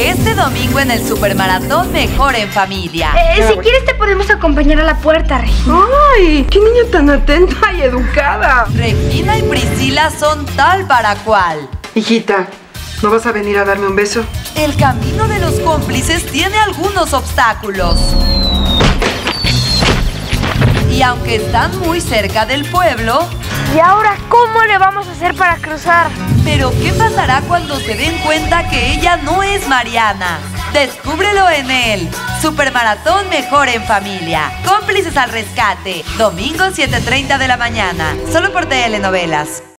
Este domingo en el Supermaratón Mejor en Familia. Si quieres te podemos acompañar a la puerta, Regina. ¡Ay! ¡Qué niña tan atenta y educada! Regina y Priscila son tal para cual. Hijita, ¿no vas a venir a darme un beso? El camino de los cómplices tiene algunos obstáculos. Y aunque están muy cerca del pueblo... ¿Y ahora cómo le vamos a hacer para cruzar? Pero ¿qué pasará cuando se den cuenta que ella no es Mariana? Descúbrelo en el Supermaratón Mejor en Familia. Cómplices al rescate. Domingo 7:30 de la mañana. Solo por Telenovelas.